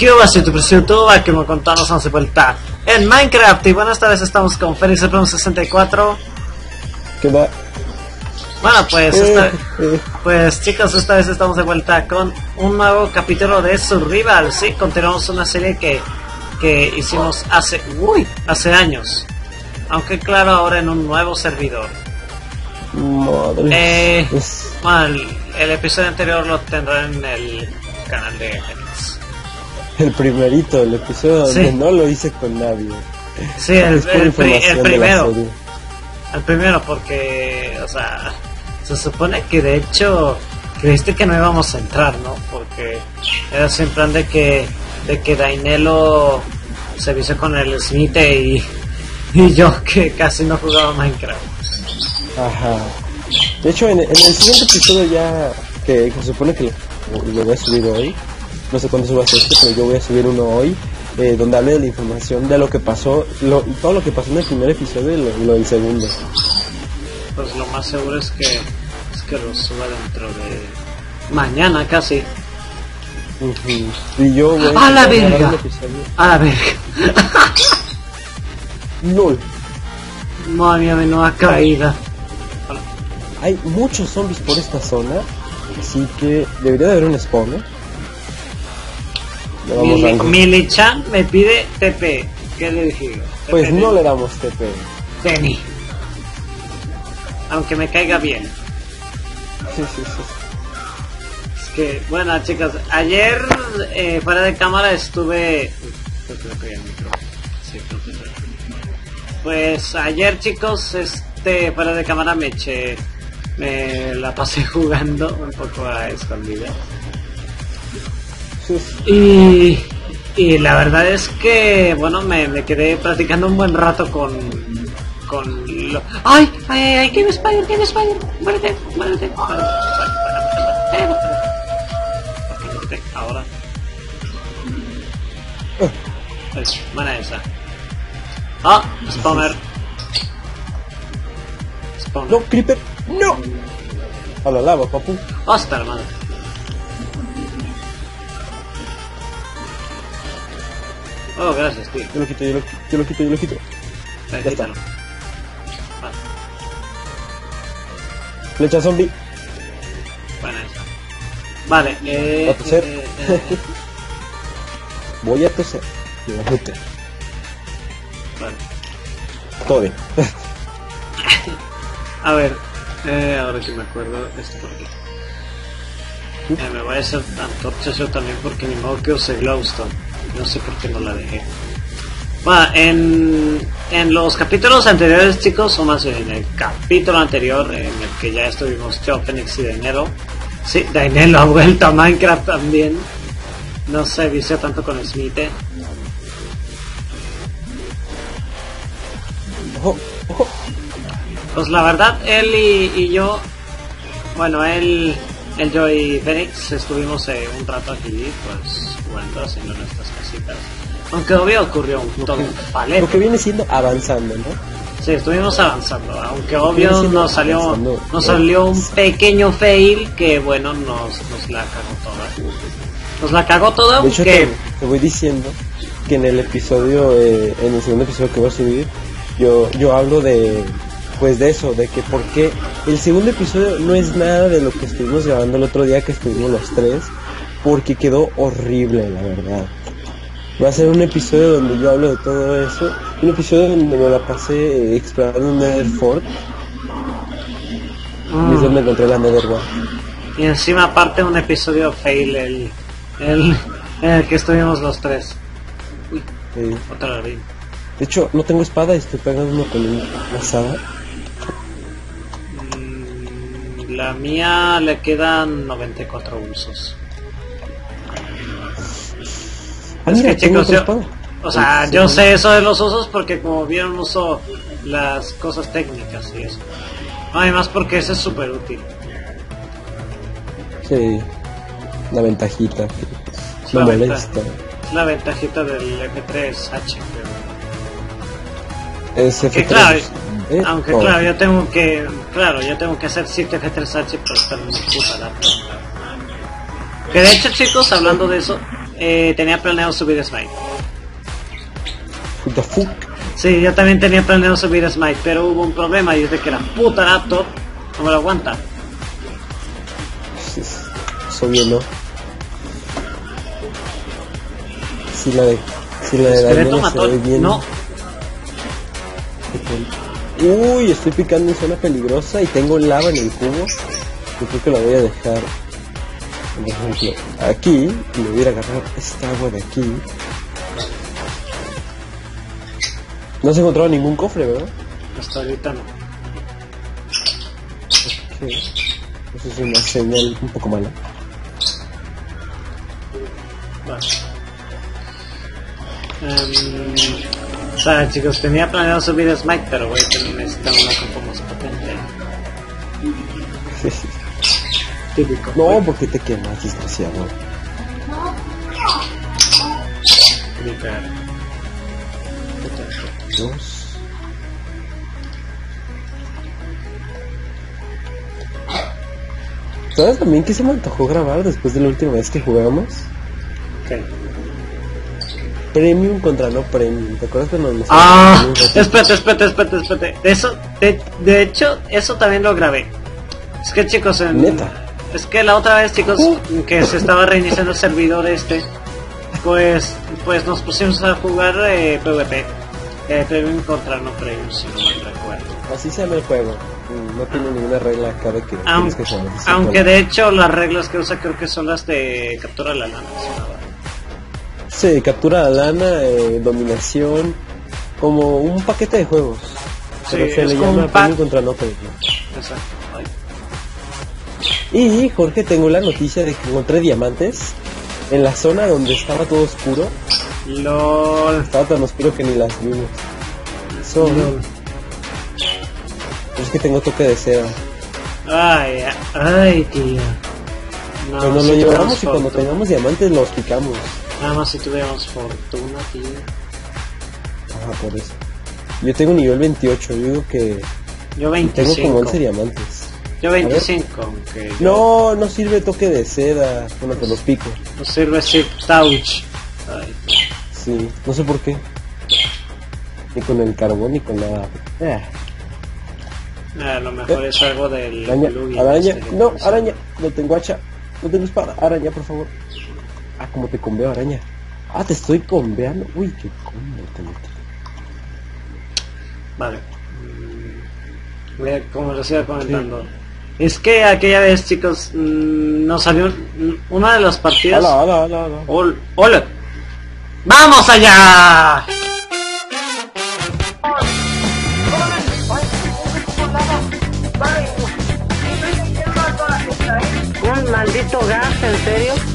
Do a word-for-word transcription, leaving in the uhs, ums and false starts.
¿Qué va a ser tu precio? A que me contamos once vuelta en Minecraft. Y bueno, esta vez estamos con Félix el sesenta y cuatro. ¿Qué va? Bueno, pues, esta, pues chicos, esta vez estamos de vuelta con un nuevo capítulo de Survival. Sí, continuamos una serie que, que hicimos hace, uy, hace años. Aunque claro, ahora en un nuevo servidor. Madre. Eh, bueno, el, el episodio anterior lo tendrá en el canal de Félix. El primerito, el episodio donde sí. no lo hice con nadie. Sí, el, el, el, pri, el primero. De el primero porque, o sea, se supone que de hecho creíste que no íbamos a entrar, ¿no? Porque era en plan de que de que Dainelo se vició con el Smith y, y yo que casi no jugaba Minecraft. Ajá. De hecho, en, en el siguiente episodio ya que, que se supone que lo, lo voy a subir hoy. No sé cuándo subas este, pero yo voy a subir uno hoy, eh, donde hable de la información de lo que pasó, lo, todo lo que pasó en el primer episodio y lo, lo del segundo. Pues lo más seguro es que es que lo suba dentro de mañana casi. Uh-huh. Y yo voy a, a la verga, a la verga. LOL. Madre mía, menuda caída. Hay muchos zombies por esta zona, así que debería de haber un spawn, ¿eh? Mili, Mili-chan me pide T P. ¿Qué le dije? Pues no le damos T P. Penny. Aunque me caiga bien. Sí, sí, sí. Es que, bueno, chicos, ayer eh, fuera de cámara estuve. Pues ayer, chicos, este fuera de cámara me eché. Me la pasé jugando un poco a escondidas. Y, y la verdad es que, bueno, me, me quedé practicando un buen rato con... con lo... ¡Ay! ¡Ay, ay, ay! ¡Game Spider! ¡Game Spider! ¡Muérete! ¡Muérete! ¡Muérete! Ahora. Es buena esa. ¡Ah! Spawner. Spawner. ¡No, Creeper! ¡No! A la lava, papu. ¡Hostia, hermano! Oh, gracias, tío. Yo lo quito, yo lo, yo lo quito, yo lo quito. Vale, ya está. Vale. Flecha zombie. Buena esa. Vale, eh... ¿Va a toser? Eh, eh, eh. Voy a toser. Yo voy a meter. Vale. Todo bien. A ver, eh, ahora que me acuerdo, esto por aquí. Eh, me voy a hacer antorchas yo también porque ni modo que use glowstone. No sé por qué no la dejé. Bueno, en, en los capítulos anteriores, chicos, o más bien en el capítulo anterior, en el que ya estuvimos yo, Phoenix y Dainelo. Sí, Dainelo ha vuelto a Minecraft también. No se vició tanto con Smith. Ojo, ojo. Pues la verdad, él y, y yo, bueno, él, él, yo y Phoenix estuvimos eh, un rato aquí, pues, jugando, haciendo nuestras casitas. Aunque obvio ocurrió un todo un palete. Lo que viene siendo avanzando, ¿no? Sí, estuvimos avanzando, aunque obvio nos salió, nos salió un pequeño fail que, bueno, nos, nos la cagó toda. Nos la cagó toda, de hecho, aunque... te, te voy diciendo que en el episodio, eh, en el segundo episodio que voy a subir, yo, yo hablo de... pues de eso, de que porque el segundo episodio no es nada de lo que estuvimos grabando el otro día que estuvimos los tres, porque quedó horrible, la verdad. Va a ser un episodio donde yo hablo de todo eso, un episodio donde me la pasé eh, explorando un Netherfort, mm. y es donde encontré la Netherwall. Y encima aparte un episodio fail, el, el, en el que estuvimos los tres. Uy, sí. Otra vez. De hecho, no tengo espada y estoy pegando uno con una asada. La mía le quedan noventa y cuatro usos. Ah, es mira, que chicos, yo, o sea, sí, yo sí, sé eso de los usos porque como vieron uso las cosas técnicas y eso. Además porque eso es súper útil. Sí, la ventajita. Es no la molesta. Ventaja, es la ventajita del F tres H. Pero... Es F tres. Que claro, ¿Eh? aunque oh. claro, yo tengo que, claro, yo tengo que hacer siete F tres H para estar en mi puta laptop. Que de hecho, chicos, hablando de eso, eh, tenía planeado subir Smite. What the fuck? Sí, yo también tenía planeado subir Smite, pero hubo un problema y es de que la puta laptop no me lo aguanta. Eso bien, ¿no? Si la de... Si la de Daniela se ve bien... No. Uy, estoy picando en zona peligrosa y tengo lava en el cubo. Yo creo que la voy a dejar, por ejemplo, aquí. Y me voy a agarrar esta agua de aquí. No has encontrado ningún cofre, ¿verdad? Hasta ahorita no. Ok. Eso es una señal un poco mala. Vale. Um, o sea, chicos, tenía planeado subir Smite, pero voy a necesitar una compo más potente. Típico. No, porque te quemas, desgraciado. Clicar. Dos. ¿Sabes también que se me antojó grabar después de la última vez que jugamos? ¿Qué? Premium contra no premium. ¿Te acuerdas cuando nos... Ah, espérate, espérate, espérate, espérate. Eso, de, de hecho, eso también lo grabé. Es que chicos, en, ¿Neta? es que la otra vez, chicos, Uh. que se estaba reiniciando el servidor este, pues, pues nos pusimos a jugar eh, PvP. Eh, premium contra no premium, si no me recuerdo. Así se llama el juego. No tiene ninguna regla acá de que Aun, tienes que jugar. aunque de hecho las reglas que usa creo que son las de captura la lana. Sí, captura la lana, eh, dominación, como un paquete de juegos. Sí, Pero se es le como llama un premium pack. contra no premium. Exacto. Ay. Y Jorge, tengo la noticia de que encontré diamantes en la zona donde estaba todo oscuro. LOL. Estaba tan oscuro que ni las vimos. Son... LOL. Es que tengo toque de seda. Ay, ay, tío. No, Pero nos si lo tuviéramos llevamos y cuando fortuna. tengamos diamantes los picamos. Nada más si tuviéramos fortuna, tío. Ajá, por eso. Yo tengo nivel veintiocho, yo digo que Yo tengo veinticinco. como once diamantes. Yo veinticinco, aunque yo- No, no sirve toque de seda. Bueno, te los pico. no sirve Ship Touch. Ay, Sí, no sé por qué. Ni con el carbón ni con nada. Eh, a lo mejor es algo del araña, plugin araña, este, no, pues, araña. No tengo hacha, no tengo espada. Araña, por favor. Ah, como te conveo, araña. Ah, te estoy conveando. Uy, qué combo te metí. Vale. Mm, voy a- Como les iba comentando. Es que aquella vez, chicos, mm, nos salió mm, una de las partidas. Hola, hola, hola, hola. Hol- ¡Hola! ¡Vamos allá! Un maldito gas, ¿en serio?